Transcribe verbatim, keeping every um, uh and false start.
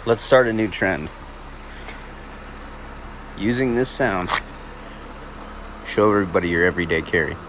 Let's start a new trend. Using this sound, show everybody your everyday carry.